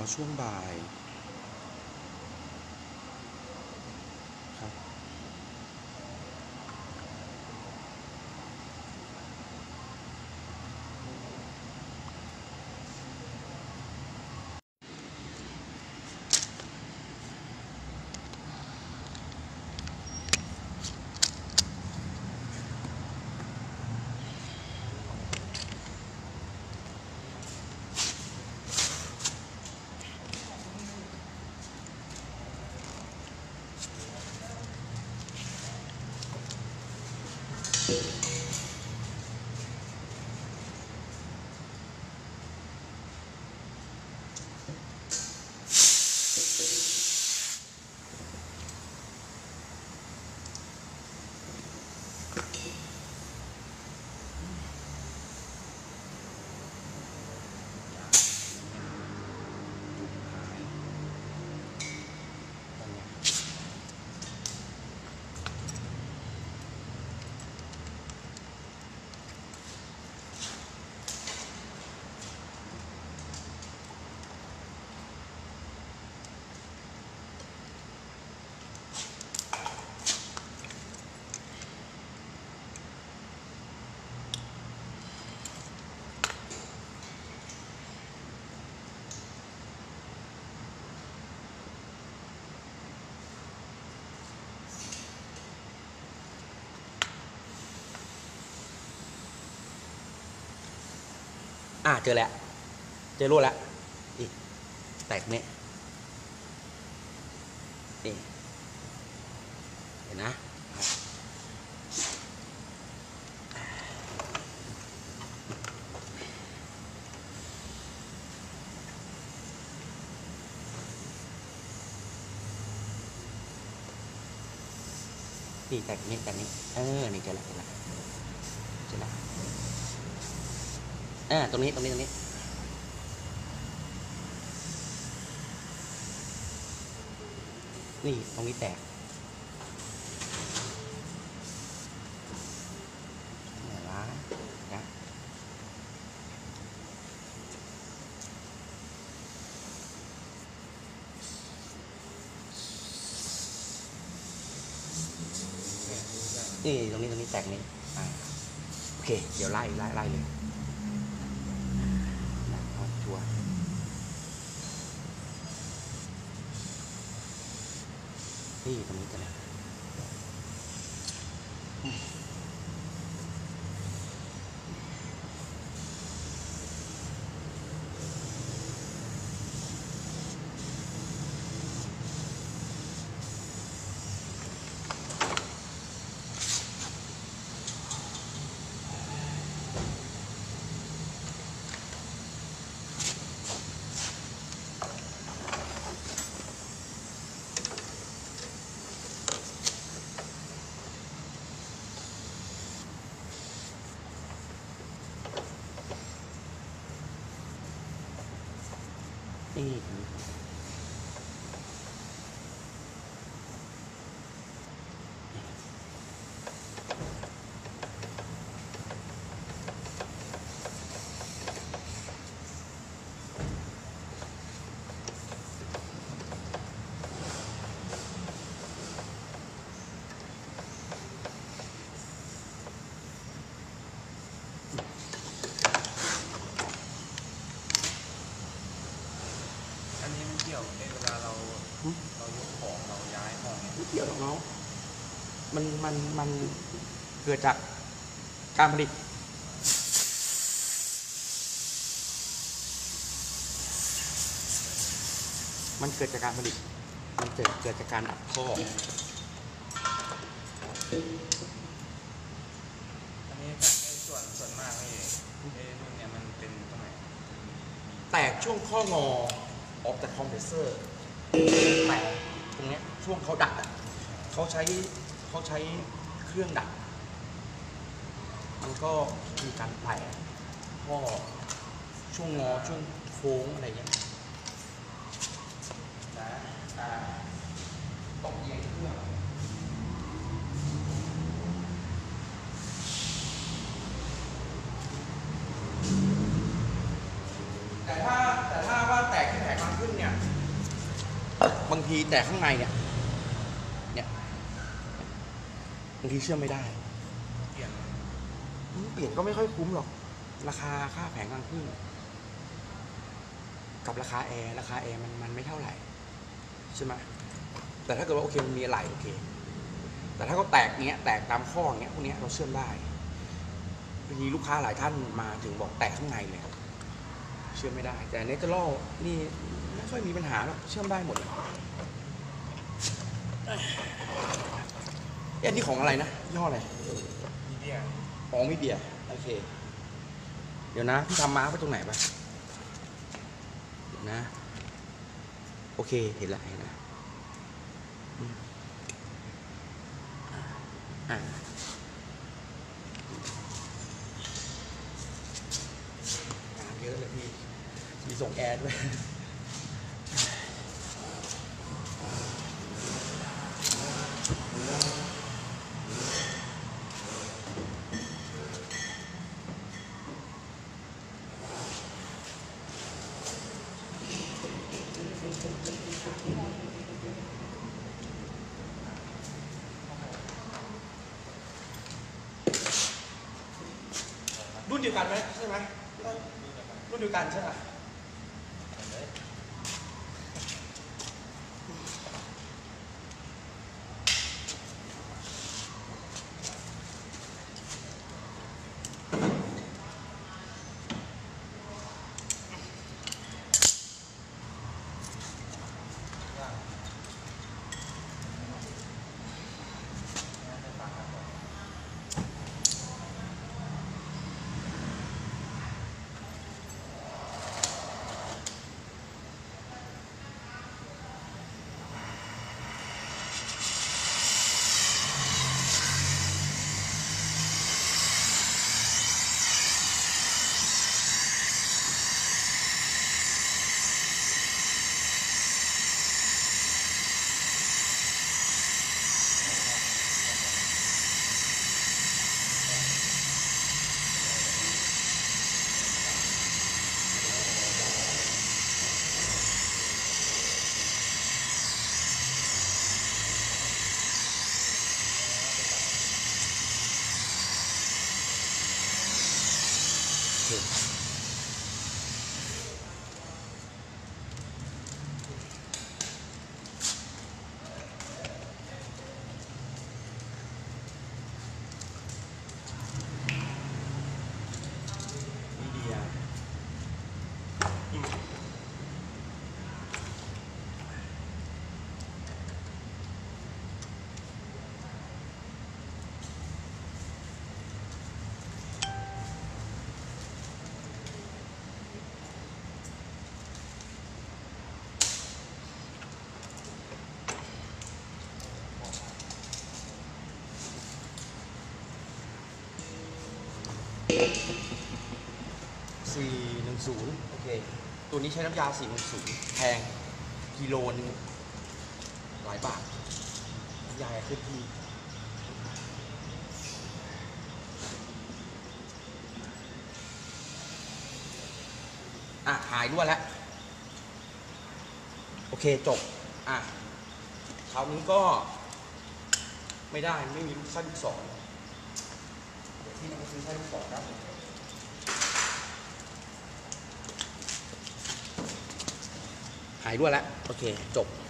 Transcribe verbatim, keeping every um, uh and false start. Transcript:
ช่วงบ่ายครับอ่าเจอแล้วเจอรูแล้วอีกแตกเนี่ยนี่เห็นนะนี่แตกนี่แตกนี่เออนี่เจอแล้วเจอแล้วเจอแล้วอ่าตรงนี้ตรงนี้ตรงนี้นี่ตรงนี้แตกไหนวะนะนี่ตรงนี้ตรงนี้แตกนี่อ่าโอเคเดี๋ยวไล่ไล่ไล่เลยเอาชัวร์นี่ตรงนี้จะเลยนี่อันนี้มันเกี่ยวในเวลาเราเรายกของเราย้ายของเนี่ยไม่เกี่ยวหรอกน้องมันมันมันเกิดจากการผลิตมันเกิดจากการผลิตมันเกิดเกิดจากการดับข้ออันนี้ในส่วนส่วนมากไอ้ไอ้รุ่นเนี่ยมันเป็นตรงไหนแตกช่วงข้องอออกจากคอมเพรสเซอร์แตกตรงเนี้ยช่วงเขาดัดอ่ะเขาใช้เขาใช้เครื่องดัดมันก็มีการแตกข้อช่วงงอช่วงโค้งอะไรเงี้ยนะอ่าตกเอียงเครื่อง แต่ถ้าแต่ถ้าว่าแตกที่แผงมันขึ้นเนี่ยางทีแต่ข้างในเนี่ยเนี่ยบางทีเชื่อมไม่ได้เปลี่ยนอืมเปลี่ยนก็ไม่ค่อยคุ้มหรอก ราคาค่าแผงกลางครึ่งกับราคาแอร์ราคาแอร์มันมันไม่เท่าไหร่ใช่ไหมแต่ถ้าเกิดว่าโอเคมันมีอะไรโอเคแต่ถ้าเขาแตกเนี้ยแตกตามข้ออย่างเงี้ยพวกเนี้ยเราเชื่อมได้บางทีลูกค้าหลายท่านมาถึงบอกแตกข้างในเลยเชื่อมไม่ได้แต่เนเธอรัลนี่ไม่ค่อยมีปัญหาหรอกเชื่อมได้หมดเลยเอ๊ะอันนี้ของอะไรนะยี่ห้ออะไรมีเดียอ๋อไม่เบียร์โอเคเดี๋ยวนะพี่ทำม้าไปตรงไหนปะเดี๋ยวนะโอเคเห็นละเห็นละอืมอ่าเยอะเลยพี่มีส่งแอร์ด้วยรุ่นเดียวกันไหมใช่ไหมรุ่นเดียวกันใช่ไหมโอเคมีเดียอืม สี่หนึ่งศูนย์โอเคตัวนี้ใช้น้ำยาสี่หนึ่งศูนย์แพงกิโลนึงหลายบาทน้ำยาขึ้นที่อ่ะหายด้วยแล้วโอเคจบอ่ะคราวนี้ก็ไม่ได้ไม่มีลูกไส้ลูกศรเดี๋ยวที่นี่ก็ซื้อไส้ลูกศรครับหายด้วยแล้วโอเคจบ